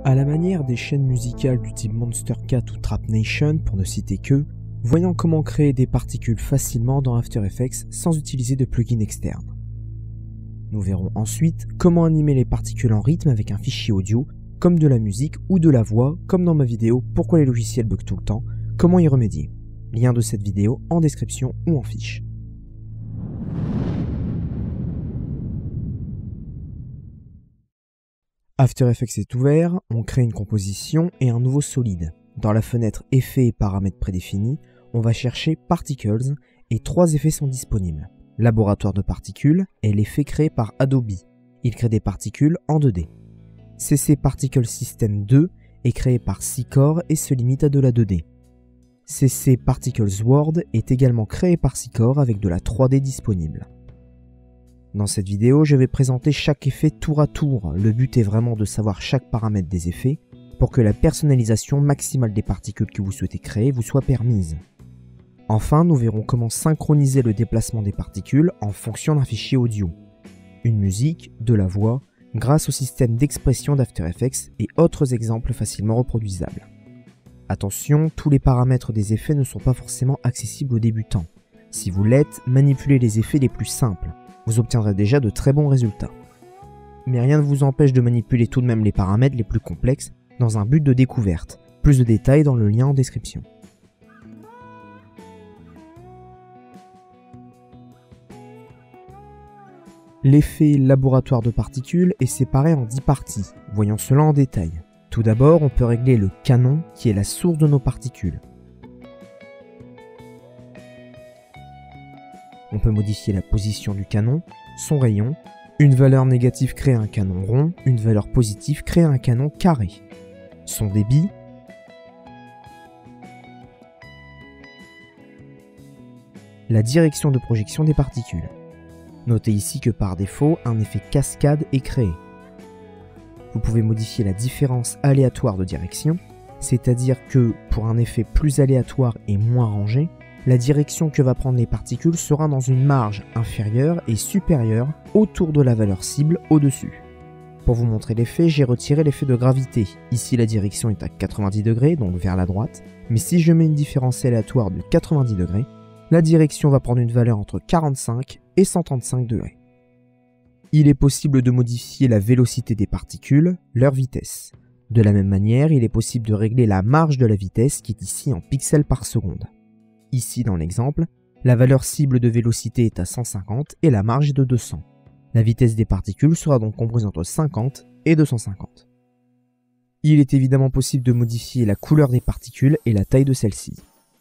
À la manière des chaînes musicales du type Monster Cat ou Trap Nation, pour ne citer que, voyons comment créer des particules facilement dans After Effects sans utiliser de plugin externe. Nous verrons ensuite comment animer les particules en rythme avec un fichier audio, comme de la musique ou de la voix, comme dans ma vidéo Pourquoi les logiciels bug tout le temps, comment y remédier. Lien de cette vidéo en description ou en fiche. After Effects est ouvert, on crée une composition et un nouveau solide. Dans la fenêtre Effets et paramètres prédéfinis, on va chercher Particles et 3 effets sont disponibles. Laboratoire de particules est l'effet créé par Adobe. Il crée des particules en 2D. CC Particle System 2 est créé par Seecore et se limite à de la 2D. CC Particles World est également créé par Seecore avec de la 3D disponible. Dans cette vidéo, je vais présenter chaque effet tour à tour. Le but est vraiment de savoir chaque paramètre des effets pour que la personnalisation maximale des particules que vous souhaitez créer vous soit permise. Enfin, nous verrons comment synchroniser le déplacement des particules en fonction d'un fichier audio, une musique, de la voix, grâce au système d'expression d'After Effects et autres exemples facilement reproduisables. Attention, tous les paramètres des effets ne sont pas forcément accessibles aux débutants. Si vous l'êtes, manipulez les effets les plus simples. Vous obtiendrez déjà de très bons résultats. Mais rien ne vous empêche de manipuler tout de même les paramètres les plus complexes dans un but de découverte. Plus de détails dans le lien en description. L'effet laboratoire de particules est séparé en 10 parties. Voyons cela en détail. Tout d'abord, on peut régler le canon qui est la source de nos particules. On peut modifier la position du canon, son rayon. Une valeur négative crée un canon rond, une valeur positive crée un canon carré. Son débit. La direction de projection des particules. Notez ici que par défaut, un effet cascade est créé. Vous pouvez modifier la différence aléatoire de direction, c'est-à-dire que pour un effet plus aléatoire et moins rangé, la direction que va prendre les particules sera dans une marge inférieure et supérieure autour de la valeur cible au-dessus. Pour vous montrer l'effet, j'ai retiré l'effet de gravité. Ici, la direction est à 90 degrés, donc vers la droite, mais si je mets une différence aléatoire de 90 degrés, la direction va prendre une valeur entre 45 et 135 degrés. Il est possible de modifier la vélocité des particules, leur vitesse. De la même manière, il est possible de régler la marge de la vitesse qui est ici en pixels par seconde. Ici dans l'exemple, la valeur cible de vélocité est à 150 et la marge est de 200. La vitesse des particules sera donc comprise entre 50 et 250. Il est évidemment possible de modifier la couleur des particules et la taille de celles-ci.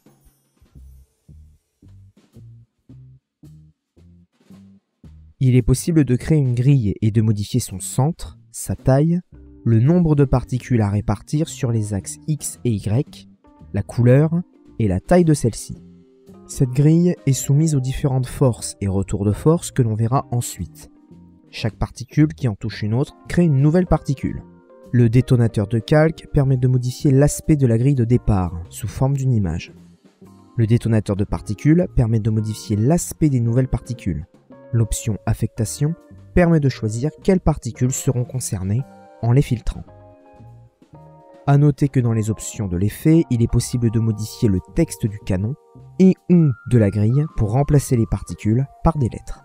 Il est possible de créer une grille et de modifier son centre, sa taille, le nombre de particules à répartir sur les axes X et Y, la couleur et la taille de celle-ci. Cette grille est soumise aux différentes forces et retours de force que l'on verra ensuite. Chaque particule qui en touche une autre crée une nouvelle particule. Le détonateur de calque permet de modifier l'aspect de la grille de départ sous forme d'une image. Le détonateur de particules permet de modifier l'aspect des nouvelles particules. L'option affectation permet de choisir quelles particules seront concernées en les filtrant. A noter que dans les options de l'effet, il est possible de modifier le texte du canon et ou de la grille pour remplacer les particules par des lettres.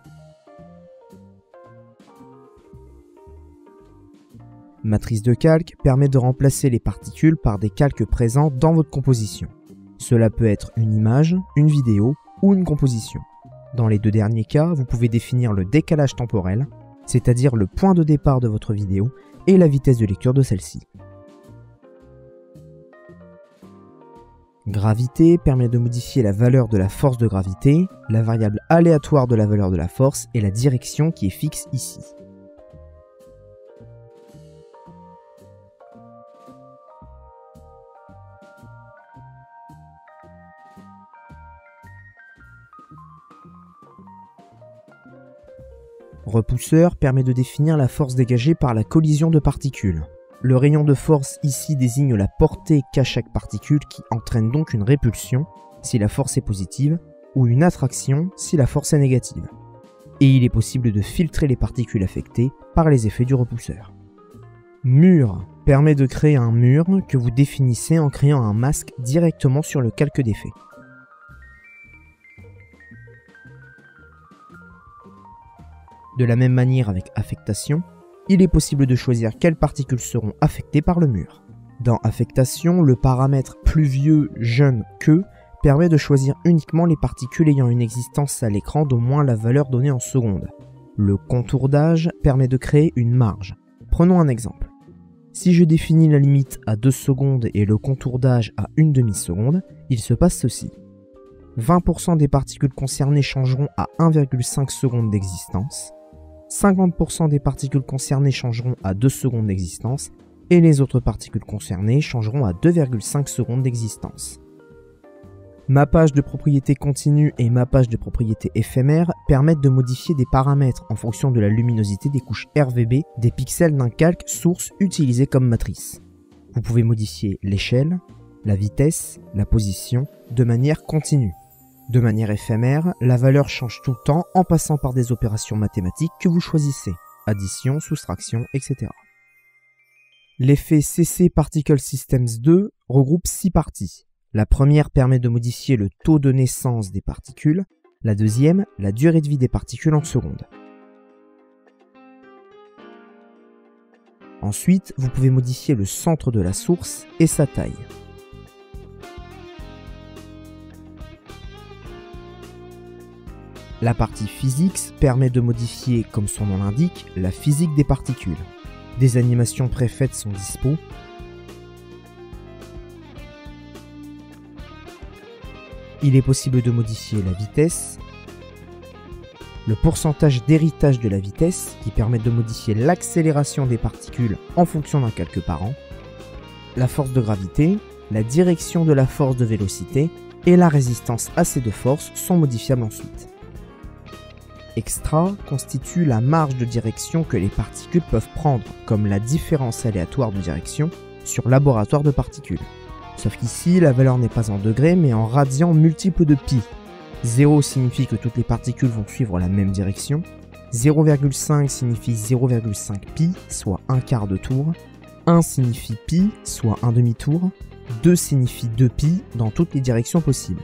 Matrice de calque permet de remplacer les particules par des calques présents dans votre composition. Cela peut être une image, une vidéo ou une composition. Dans les deux derniers cas, vous pouvez définir le décalage temporel, c'est-à-dire le point de départ de votre vidéo et la vitesse de lecture de celle-ci. Gravité permet de modifier la valeur de la force de gravité, la variable aléatoire de la valeur de la force et la direction qui est fixe ici. Repousseur permet de définir la force dégagée par la collision de particules. Le rayon de force ici désigne la portée qu'a chaque particule qui entraîne donc une répulsion si la force est positive ou une attraction si la force est négative. Et il est possible de filtrer les particules affectées par les effets du repousseur. Mur permet de créer un mur que vous définissez en créant un masque directement sur le calque d'effet. De la même manière avec affectation, il est possible de choisir quelles particules seront affectées par le mur. Dans affectation, le paramètre pluvieux jeune que permet de choisir uniquement les particules ayant une existence à l'écran d'au moins la valeur donnée en secondes. Le contour d'âge permet de créer une marge. Prenons un exemple. Si je définis la limite à 2 secondes et le contour d'âge à 1 demi-seconde, il se passe ceci. 20% des particules concernées changeront à 1,5 secondes d'existence, 50% des particules concernées changeront à 2 secondes d'existence, et les autres particules concernées changeront à 2,5 secondes d'existence. Mappage de propriétés continues et mappage de propriétés éphémères permettent de modifier des paramètres en fonction de la luminosité des couches RVB des pixels d'un calque source utilisé comme matrice. Vous pouvez modifier l'échelle, la vitesse, la position de manière continue. De manière éphémère, la valeur change tout le temps en passant par des opérations mathématiques que vous choisissez, addition, soustraction, etc. L'effet CC Particle Systems 2 regroupe 6 parties. La première permet de modifier le taux de naissance des particules, la deuxième, la durée de vie des particules en secondes. Ensuite, vous pouvez modifier le centre de la source et sa taille. La partie Physics permet de modifier, comme son nom l'indique, la physique des particules. Des animations préfaites sont dispo. Il est possible de modifier la vitesse, le pourcentage d'héritage de la vitesse qui permet de modifier l'accélération des particules en fonction d'un calque parent, la force de gravité, la direction de la force de vélocité et la résistance à ces deux forces sont modifiables ensuite. Extra constitue la marge de direction que les particules peuvent prendre, comme la différence aléatoire de direction sur laboratoire de particules. Sauf qu'ici, la valeur n'est pas en degrés, mais en radians multiples de pi. 0 signifie que toutes les particules vont suivre la même direction. 0,5 signifie 0,5 pi, soit un quart de tour. 1 signifie pi, soit un demi-tour. 2 signifie 2 pi dans toutes les directions possibles.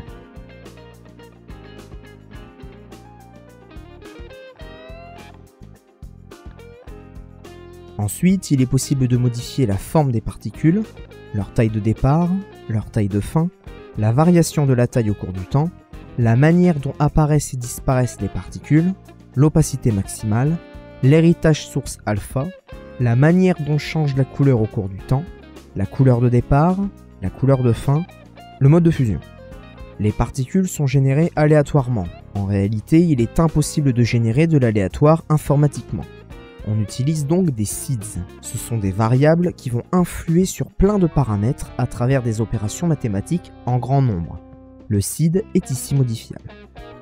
Ensuite, il est possible de modifier la forme des particules, leur taille de départ, leur taille de fin, la variation de la taille au cours du temps, la manière dont apparaissent et disparaissent les particules, l'opacité maximale, l'héritage source alpha, la manière dont change la couleur au cours du temps, la couleur de départ, la couleur de fin, le mode de fusion. Les particules sont générées aléatoirement. En réalité, il est impossible de générer de l'aléatoire informatiquement. On utilise donc des seeds. Ce sont des variables qui vont influer sur plein de paramètres à travers des opérations mathématiques en grand nombre. Le seed est ici modifiable.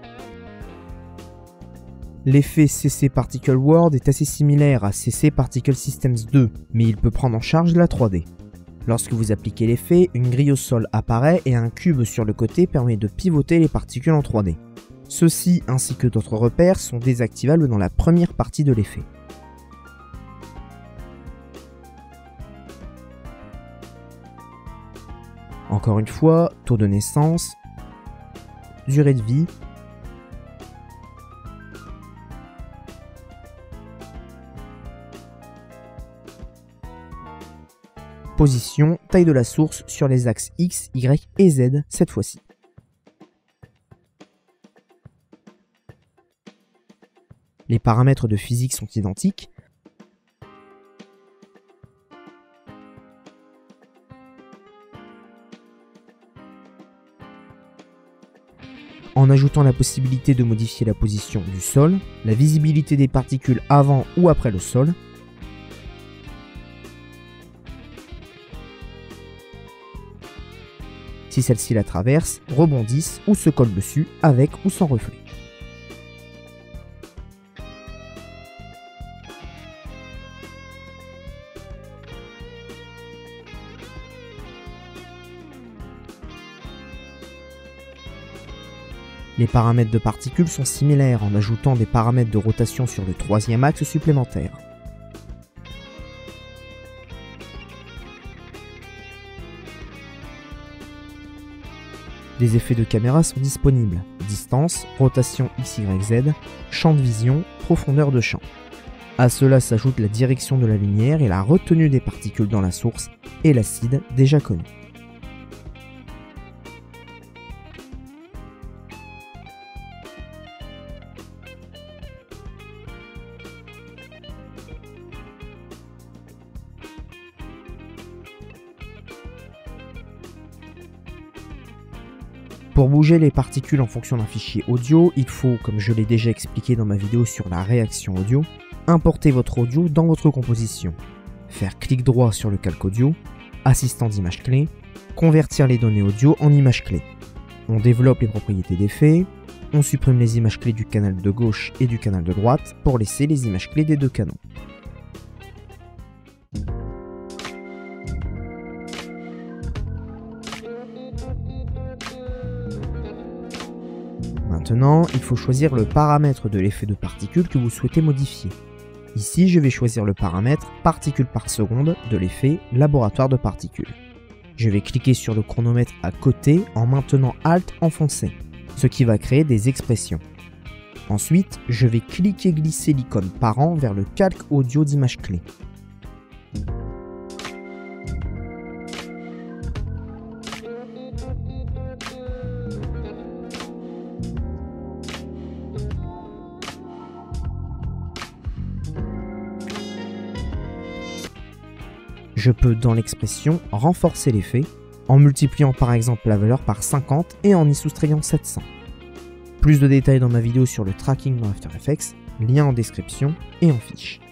L'effet CC Particle World est assez similaire à CC Particle Systems 2, mais il peut prendre en charge la 3D. Lorsque vous appliquez l'effet, une grille au sol apparaît et un cube sur le côté permet de pivoter les particules en 3D. Ceux-ci ainsi que d'autres repères sont désactivables dans la première partie de l'effet. Encore une fois, taux de naissance, durée de vie, position, taille de la source sur les axes X, Y et Z cette fois-ci. Les paramètres de physique sont identiques. En ajoutant la possibilité de modifier la position du sol, la visibilité des particules avant ou après le sol, si celles-ci la traversent, rebondissent ou se collent dessus avec ou sans reflet. Les paramètres de particules sont similaires en ajoutant des paramètres de rotation sur le troisième axe supplémentaire. Des effets de caméra sont disponibles: distance, rotation XYZ, champ de vision, profondeur de champ. À cela s'ajoute la direction de la lumière et la retenue des particules dans la source et l'acide déjà connu. Pour bouger les particules en fonction d'un fichier audio, il faut, comme je l'ai déjà expliqué dans ma vidéo sur la réaction audio, importer votre audio dans votre composition, faire clic droit sur le calque audio, assistant d'image clé, convertir les données audio en images clés. On développe les propriétés d'effet, on supprime les images clés du canal de gauche et du canal de droite pour laisser les images clés des deux canaux. Maintenant, il faut choisir le paramètre de l'effet de particules que vous souhaitez modifier. Ici, je vais choisir le paramètre particules par seconde de l'effet laboratoire de particules. Je vais cliquer sur le chronomètre à côté en maintenant Alt enfoncé, ce qui va créer des expressions. Ensuite, je vais cliquer glisser l'icône parent vers le calque audio d'image clé. Je peux, dans l'expression, renforcer l'effet, en multipliant par exemple la valeur par 50 et en y soustrayant 700. Plus de détails dans ma vidéo sur le tracking dans After Effects, lien en description et en fiche.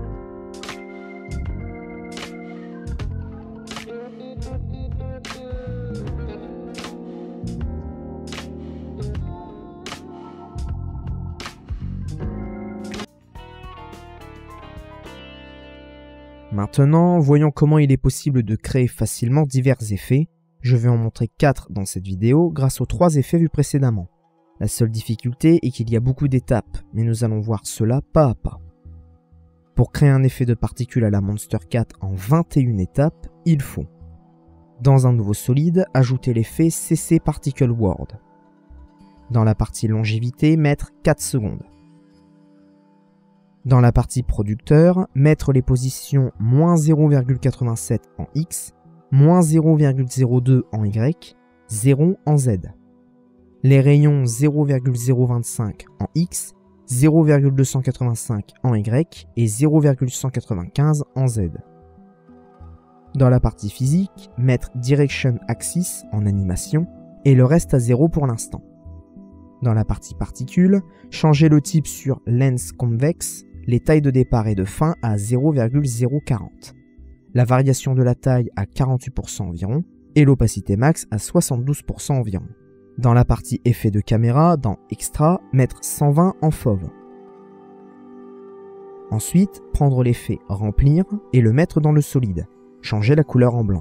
Maintenant, voyons comment il est possible de créer facilement divers effets. Je vais en montrer 4 dans cette vidéo grâce aux 3 effets vus précédemment. La seule difficulté est qu'il y a beaucoup d'étapes, mais nous allons voir cela pas à pas. Pour créer un effet de particules à la Monster Cat en 21 étapes, il faut, dans un nouveau solide, ajouter l'effet CC Particle World. Dans la partie longévité, mettre 4 secondes. Dans la partie producteur, mettre les positions -0,87 en X, -0,02 en Y, 0 en Z. Les rayons 0,025 en X, 0,285 en Y et 0,195 en Z. Dans la partie physique, mettre Direction Axis en animation et le reste à 0 pour l'instant. Dans la partie particules, changer le type sur Lens Convex, les tailles de départ et de fin à 0,040, la variation de la taille à 48% environ et l'opacité max à 72% environ. Dans la partie effet de caméra, dans Extra, mettre 120 en fauve. Ensuite, prendre l'effet Remplir et le mettre dans le solide, changer la couleur en blanc.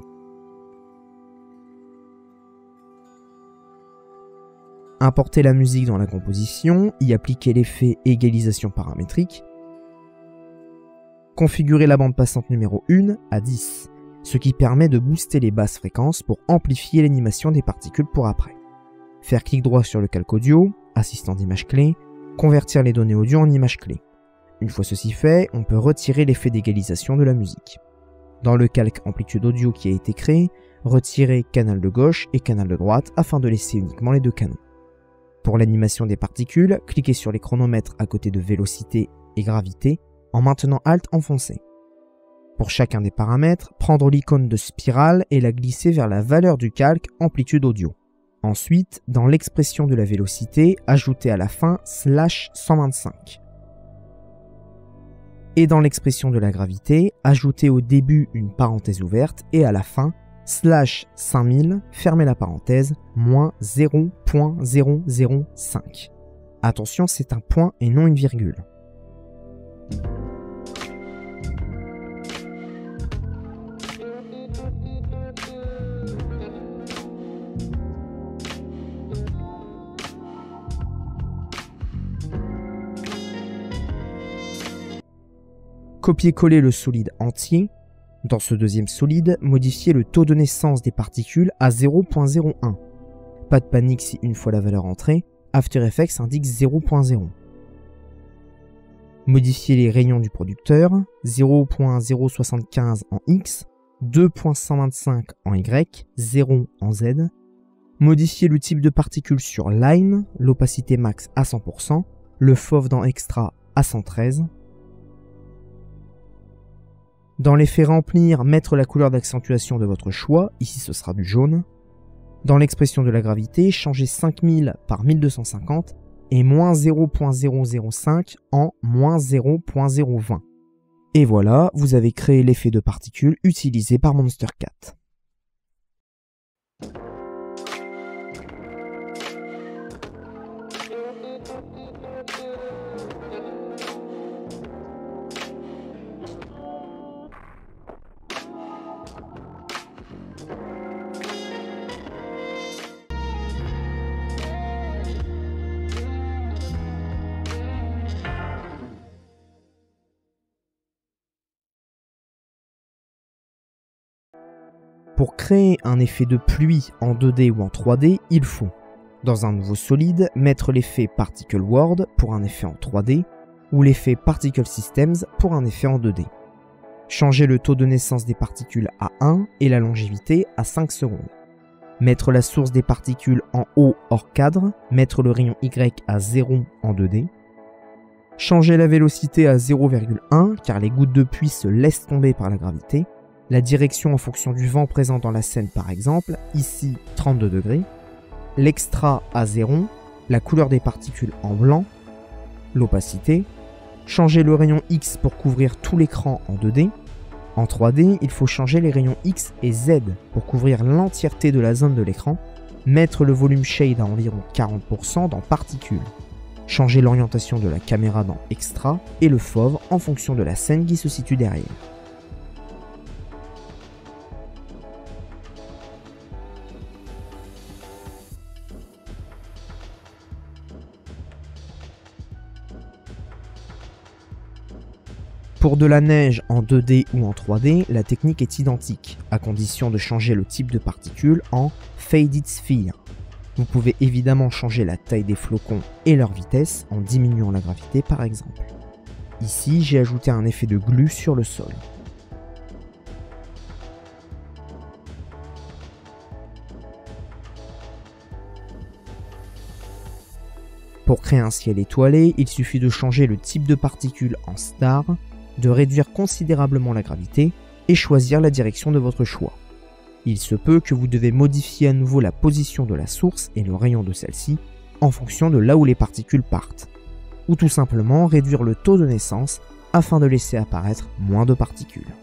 Importer la musique dans la composition, y appliquer l'effet égalisation paramétrique, configurer la bande passante numéro 1 à 10, ce qui permet de booster les basses fréquences pour amplifier l'animation des particules pour après. Faire clic droit sur le calque audio, assistant d'image clé, convertir les données audio en images clés. Une fois ceci fait, on peut retirer l'effet d'égalisation de la musique. Dans le calque amplitude audio qui a été créé, retirer canal de gauche et canal de droite afin de laisser uniquement les deux canaux. Pour l'animation des particules, cliquez sur les chronomètres à côté de vélocité et gravité en maintenant Alt enfoncé. Pour chacun des paramètres, prendre l'icône de spirale et la glisser vers la valeur du calque amplitude audio. Ensuite, dans l'expression de la vélocité, ajoutez à la fin /125. Et dans l'expression de la gravité, ajoutez au début une parenthèse ouverte et à la fin /5000, fermez la parenthèse, -0.005. Attention, c'est un point et non une virgule. Copier-coller le solide entier. Dans ce deuxième solide, modifiez le taux de naissance des particules à 0.01. Pas de panique si une fois la valeur entrée, After Effects indique 0.0. Modifiez les rayons du producteur, 0.075 en X, 2.125 en Y, 0 en Z. Modifiez le type de particule sur Line, l'opacité max à 100%, le fauve dans Extra à 113. Dans l'effet remplir, mettre la couleur d'accentuation de votre choix, ici ce sera du jaune. Dans l'expression de la gravité, changez 5000 par 1250 et moins 0.005 en moins 0.020. Et voilà, vous avez créé l'effet de particules utilisé par Monstercat. Pour créer un effet de pluie en 2D ou en 3D, il faut, dans un nouveau solide, mettre l'effet Particle World pour un effet en 3D ou l'effet Particle Systems pour un effet en 2D. Changer le taux de naissance des particules à 1 et la longévité à 5 secondes. Mettre la source des particules en haut hors cadre, mettre le rayon Y à 0 en 2D. Changer la vélocité à 0,1 car les gouttes de pluie se laissent tomber par la gravité. La direction en fonction du vent présent dans la scène par exemple, ici 32 degrés. L'extra à 0, la couleur des particules en blanc, l'opacité. Changer le rayon X pour couvrir tout l'écran en 2D. En 3D, il faut changer les rayons X et Z pour couvrir l'entièreté de la zone de l'écran. Mettre le volume shade à environ 40% dans particules. Changer l'orientation de la caméra dans Extra et le fauve en fonction de la scène qui se situe derrière. Pour de la neige en 2D ou en 3D, la technique est identique, à condition de changer le type de particule en Faded Sphere. Vous pouvez évidemment changer la taille des flocons et leur vitesse en diminuant la gravité par exemple. Ici, j'ai ajouté un effet de glu sur le sol. Pour créer un ciel étoilé, il suffit de changer le type de particule en star, de réduire considérablement la gravité et choisir la direction de votre choix. Il se peut que vous devez modifier à nouveau la position de la source et le rayon de celle-ci en fonction de là où les particules partent, ou tout simplement réduire le taux de naissance afin de laisser apparaître moins de particules.